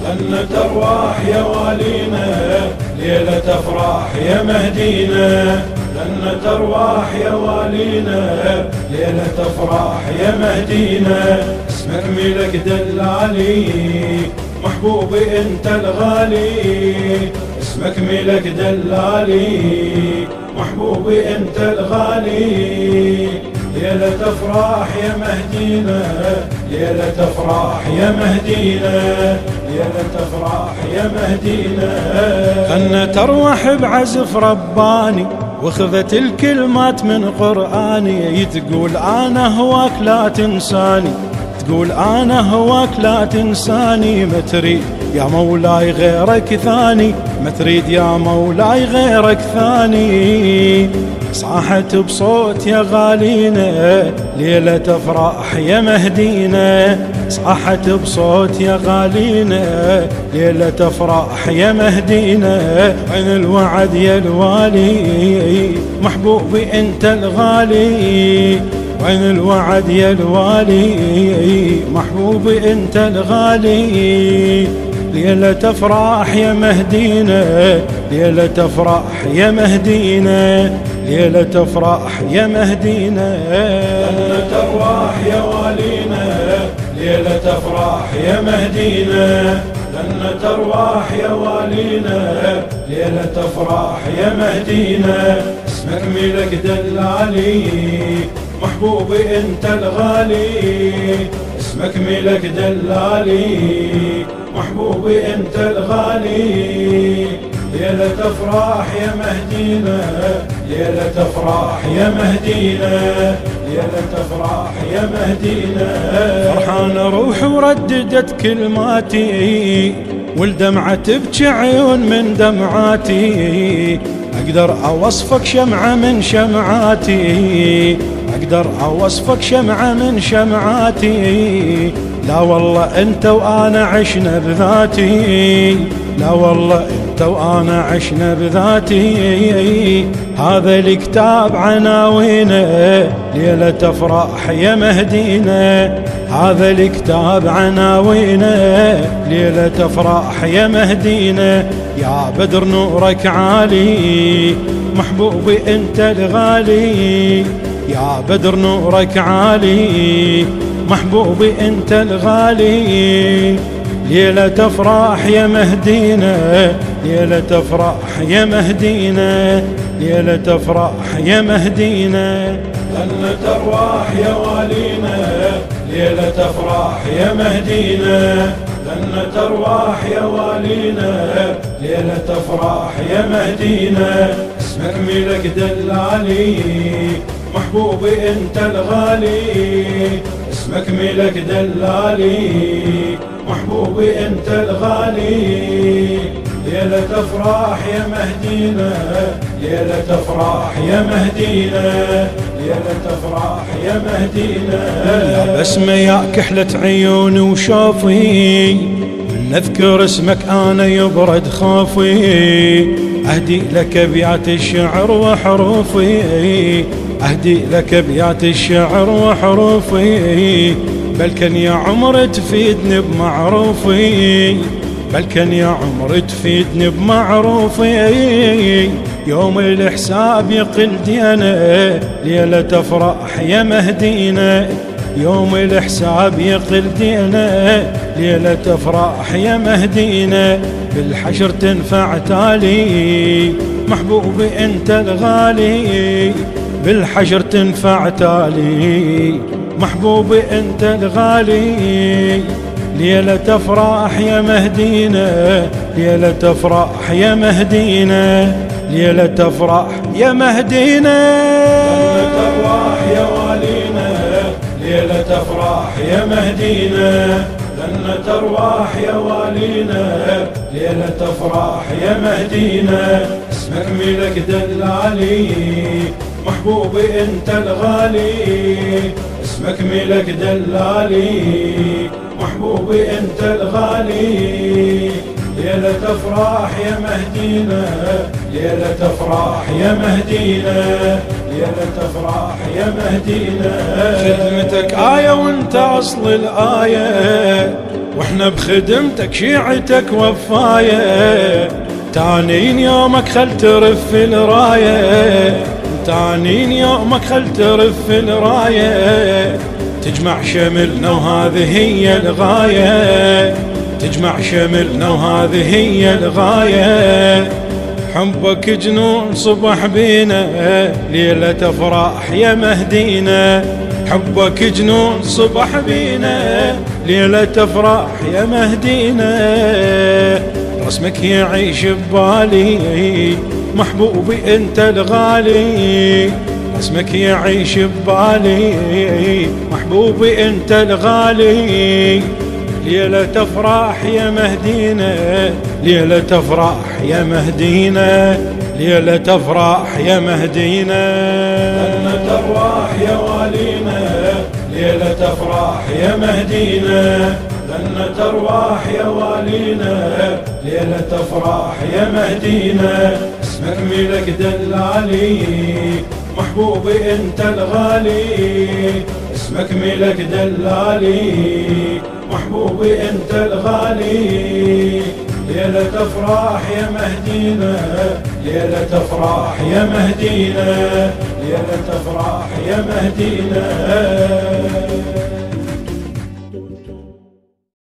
جنة أرواح يا والينا، ليلة أفراح يا مهدينا. جنة أرواح يا والينا، ليلة أفراح يا مهدينا. اسمك ملك دلالي، محبوبي انت الغالي. اسمك ملك دلالي، محبوبي انت الغالي. ليلة أفراح يا مهدينا، ليلة أفراح يا مهدينا، ليلة أفراح يا مهدينا. غنت أرواح بعزف رباني، وخذت الكلمات من قرآني. تقول أنا هواك لا تنساني، تقول أنا هواك لا تنساني. ما تريد يا مولاي غيرك ثاني، ما تريد يا مولاي غيرك ثاني. صاحت بصوت يا غالينا، ليلة أفراح يا مهدينا. صاحت بصوت يا غالينا، ليلة أفراح يا مهدينا. عين الوعد يا الوالي، محبوبي انت الغالي. وين الوعد يا الوالي، محبوبي انت الغالي. ليلة أفراح يا مهدينا، ليلة أفراح يا مهدينا، ليلة أفراح يا مهدينا. جنة أرواح يا والينا، ليلة أفراح يا مهدينا. جنة أرواح يا والينا، ليلة أفراح يا مهدينا. اسمك ملك دلالي، محبوبي انت الغالي. اسمك ملك دلالي، محبوبي انت الغالي. ليلة أفراح يا مهدينا، ليلة أفراح يا مهدينا، ليلة أفراح يا مهدينا. فرحان روح ورددت كلماتي، والدمعة تبكي عيون من دمعاتي. أقدر أوصفك شمعة من شمعاتي، أقدر أوصفك شمعة من شمعاتي. لا والله أنت وأنا عشنا بذاتي، لا والله أنت وأنا عشنا بذاتي. هذا الكتاب عناوينه، ليلة أفراح يا مهدينا. هذا الكتاب عناوينه، ليلة أفراح يا مهدينا. يا بدر نورك عالي، محبوبي انت الغالي. يا بدر نورك عالي، محبوبي انت الغالي. ليلة أفراح يا مهدينا، ليلة أفراح يا مهدينا، ليلة أفراح يا مهدينا. جنة أرواح يا والينا، ليلة أفراح يا مهدينا. جنة أرواح يا والينا، ليلة أفراح يا مهدينا. اسمك ملك دلالي، محبوبي انت الغالي. اسمك ملك دلالي، محبوبي انت الغالي. ليلة أفراح يا مهدينا، ليلة أفراح يا مهدينا، ليلة أفراح يا مهدينا. يا بسمة يا كحلة عيوني وشوفي، من أذكر اسمك أنا يبرد خوفي. أهدي لك أبيات الشعر وحروفي، أهدي لك أبيات الشعر وحروفي. بل كان يا عمر تفيدني بمعروفي، بل كان يا عمر تفيدني بمعروفي. يوم الحساب يقل دينا، ليلة أفراح يا مهدينا. يوم الحساب يقل دينا، ليلة أفراح يا مهدينا. بالحشر تنفع تالي، محبوبي انت الغالي. بالحشر تنفع تالي، محبوبي انت الغالي. ليلة أفراح يا مهدينا، ليلة أفراح يا مهدينا، ليلة أفراح يا مهدينا. جنة أرواح يا والينا، ليلة أفراح يا مهدينا. جنة أرواح يا والينا، ليلة أفراح يا مهدينا. اسمك ملك دلالي، محبوبي انت الغالي. اسمك ملك دلالي، محبوبي انت الغالي. ليلة أفراح يا مهدينا، ليلة أفراح يا مهدينا، ليلة أفراح يا مهدينا. خدمتك آية وانت أصل الآية، احنا بخدمتك شيعتك وفاية، تانين يومك خل ترف الراية، تانين يومك خل ترف الراية، تجمع شملنا وهذه هي الغاية، تجمع شملنا وهذه هي الغاية. حبك جنون صبح بينا ليلة افراح يا مهدينا، حبك جنون صبح بينا ليلة افراح يا مهدينا. رسمك يعيش ببالي محبوبي انت الغالي، رسمك يعيش ببالي محبوبي انت الغالي. ليلة افراح يا مهدينا، ليلة افراح يا مهدينا، ليلة افراح يا مهدينا. جنة ارواح يا والينا، ليلة افراح يا مهدينا. جنة ارواح يا والينا، ليلة افراح يا مهدينا. اسمك ملك دلالي محبوبي انت الغالي، اسمك ملك دلالي محبوبي انت الغالي. ليلة افراح يا مهدينا، ليلة افراح يا مهدينا، ليلة افراح يا مهدينا.